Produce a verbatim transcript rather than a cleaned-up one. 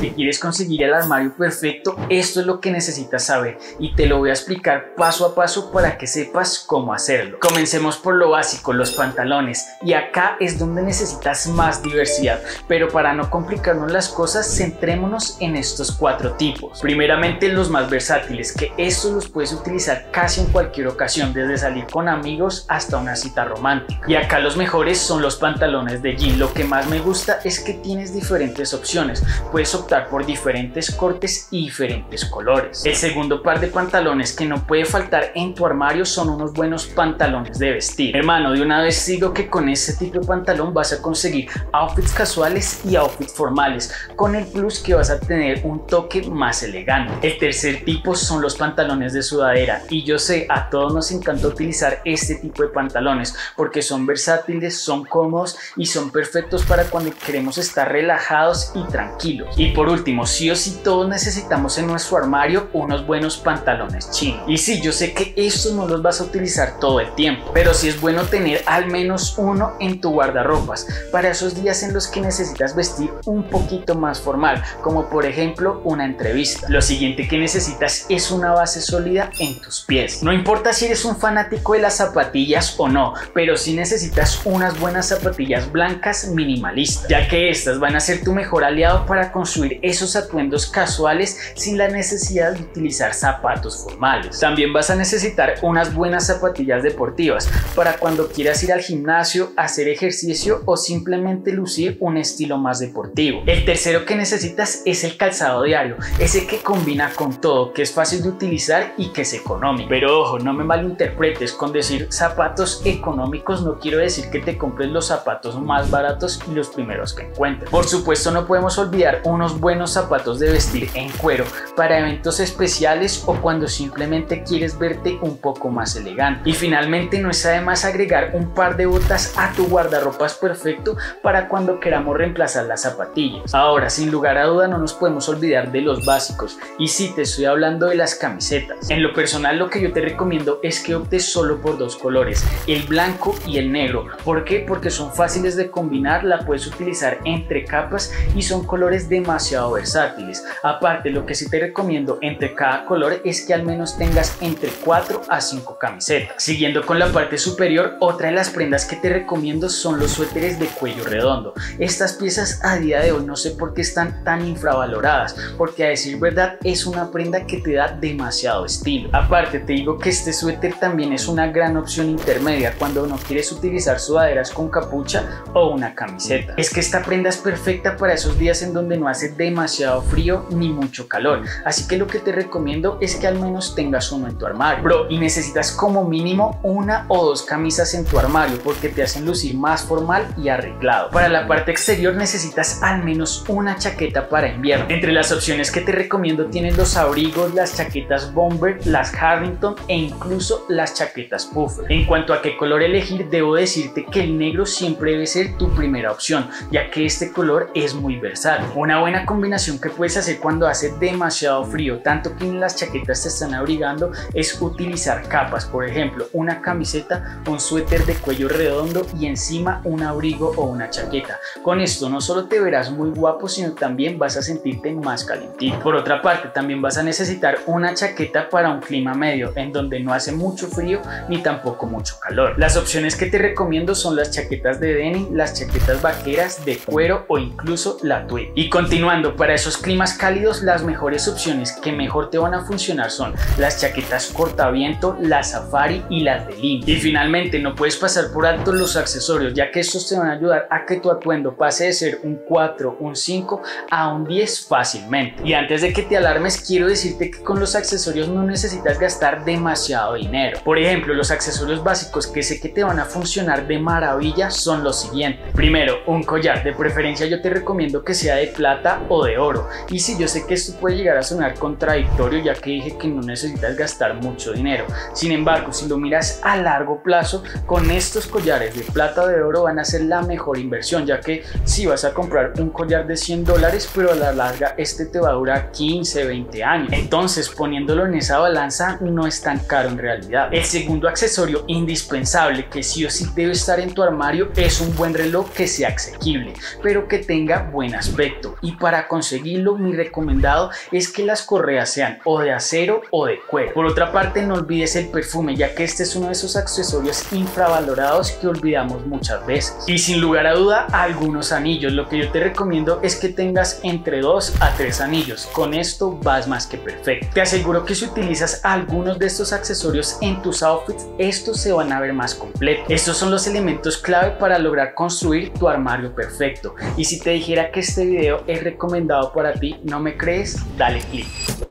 que quieres conseguir el armario perfecto, esto es lo que necesitas saber y te lo voy a explicar paso a paso para que sepas cómo hacerlo. Comencemos por lo básico, los pantalones, y acá es donde necesitas más diversidad, pero para no complicarnos las cosas, centrémonos en estos cuatro tipos. Primeramente, los más versátiles, que estos los puedes utilizar casi en cualquier ocasión, desde salir con amigos hasta una cita romántica. Y acá los mejores son los pantalones de jean. Lo que más me gusta es que tienes diferentes opciones, puedes optar por diferentes cortes y diferentes colores. El segundo par de pantalones que no puede faltar en tu armario son unos buenos pantalones de vestir. Hermano, de una vez digo que con este tipo de pantalón vas a conseguir outfits casuales y outfits formales, con el plus que vas a tener un toque más elegante. El tercer tipo son los pantalones de sudadera, y yo sé, a todos nos encanta utilizar este tipo de pantalones porque son versátiles, son cómodos y son perfectos para cuando queremos estar relajados y tranquilos. Y por último, sí o sí todos necesitamos en nuestro armario unos buenos pantalones chinos. Y sí, yo sé que estos no los vas a utilizar todo el tiempo, pero sí es bueno tener al menos uno en tu guardarropas para esos días en los que necesitas vestir un poquito más formal, como por ejemplo una entrevista. Lo siguiente que necesitas es una base sólida en tus pies. No importa si eres un fanático de las zapatillas o no, pero sí necesitas unas buenas zapatillas blancas minimalistas, ya que estas van a ser tu mejor aliado para construir esos atuendos casuales sin la necesidad de utilizar zapatos formales. También vas a necesitar unas buenas zapatillas deportivas para cuando quieras ir al gimnasio, hacer ejercicio o simplemente lucir un estilo más deportivo. El tercero que necesitas es el calzado diario, ese que combina con todo, que es fácil de utilizar y que es económico. Pero ojo, no me malinterpretes, con decir zapatos económicos no quiero decir que te compres los zapatos más baratos y los primeros que encuentres. Por supuesto, no podemos olvidar unos buenos zapatos de vestir en cuero para eventos especiales o cuando simplemente quieres verte un poco más elegante. Y finalmente, no está de más agregar un par de botas a tu guardarropas perfecto para cuando queramos reemplazar las zapatillas. Ahora, sin lugar a duda, no nos podemos olvidar de los básicos, y sí, te estoy hablando de las camisetas. En lo personal, lo que yo te recomiendo es que optes solo por dos colores, el blanco y el negro. ¿Por qué? Porque son fáciles de combinar, la puedes utilizar entre capas y son colores demasiado versátiles. Aparte, lo que sí te recomiendo entre cada color es que al menos tengas entre cuatro a cinco camisetas. Siguiendo con la parte superior, otra de las prendas que te recomiendo son los suéteres de cuello redondo. Estas piezas a día de hoy no sé por qué están tan infravaloradas, porque a decir verdad es una prenda que te da demasiado estilo. Aparte, te digo que este suéter también es una gran opción intermedia cuando no quieres utilizar sudaderas con capucha o una camiseta. Es que esta prenda es perfecta para esos días en donde no hace demasiado frío ni mucho calor, así que lo que te recomiendo es que al menos tengas uno en tu armario. Bro, y necesitas como mínimo una o dos camisas en tu armario porque te hacen lucir más formal y arreglado. Para la parte exterior necesitas al menos una chaqueta para invierno. Entre las opciones que te recomiendo tienes los abrigos, las chaquetas bomber, las Harrington e incluso las chaquetas puffer. En cuanto a qué color elegir, debo decirte que el negro siempre debe ser tu primera opción, ya que este color es muy versátil. Una buena combinación que puedes hacer cuando hace demasiado frío, tanto que en las chaquetas te están abrigando, es utilizar capas. Por ejemplo, una camiseta, un suéter de cuello redondo y encima un abrigo o una chaqueta. Con esto no solo te verás muy guapo, sino también vas a sentirte más calentito. Por otra parte, también vas a necesitar una chaqueta para un clima medio, en donde no hace mucho frío ni tampoco mucho calor. Las opciones que te recomiendo son las chaquetas de denim, las chaquetas vaqueras de cuero o incluso la tweed. Y continuando, para esos climas cálidos, las mejores opciones que mejor te van a funcionar son las chaquetas cortaviento, las safari y las de lino. Y finalmente, no puedes pasar por alto los accesorios, ya que estos te van a ayudar a que tu atuendo pase de ser un cuatro, un cinco a un diez fácilmente. Y antes de que te alarmes, quiero decirte que con los accesorios no necesitas gastar demasiado dinero. Por ejemplo, los accesorios básicos que sé que te van a funcionar de maravilla son los siguientes. Primero, un collar. De preferencia yo te recomiendo que sea de plata o de oro. Y sí, yo sé que esto puede llegar a sonar contradictorio, ya que dije que no necesitas gastar mucho dinero. Sin embargo, si lo miras a largo plazo, con estos collares de plata o de oro van a ser la mejor inversión, ya que si vas a comprar un collar de cien dólares, pero a la larga este te va a durar quince, veinte años. Entonces, poniéndolo en esa balanza, no es tan caro en realidad. El segundo accesorio indispensable que sí o sí debe estar en tu armario es un buen reloj que sea asequible, pero que tenga buen aspecto. Y para Para conseguirlo, mi recomendado es que las correas sean o de acero o de cuero. Por otra parte, no olvides el perfume, ya que este es uno de esos accesorios infravalorados que olvidamos muchas veces. Y sin lugar a duda, algunos anillos. Lo que yo te recomiendo es que tengas entre dos a tres anillos. Con esto vas más que perfecto. Te aseguro que si utilizas algunos de estos accesorios en tus outfits, estos se van a ver más completos. Estos son los elementos clave para lograr construir tu armario perfecto. Y si te dijera que este video es recomendado para ti, ¿no me crees? Dale click.